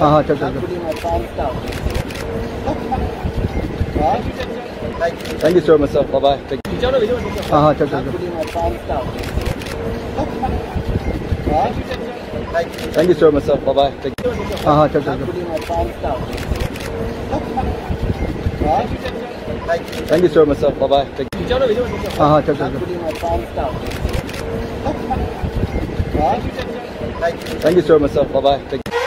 हाँ चल चल thank you so much sir bye हाँ चल चल thank you so much sir bye हाँ चल चल thank you so much sir bye हाँ चल चल thank you so much sir bye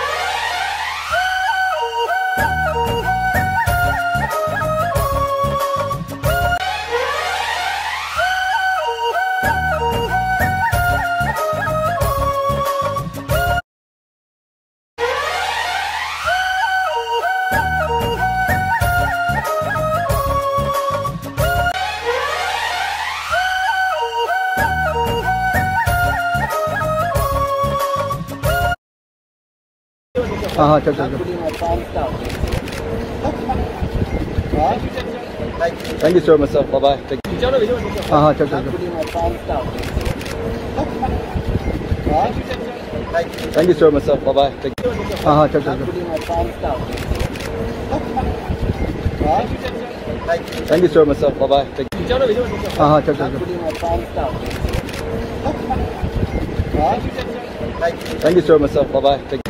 हाँ चल चल thank you so much sir bye हाँ चल चल thank you so much sir bye हाँ चल चल thank you so much sir bye हाँ चल चल thank you so much sir bye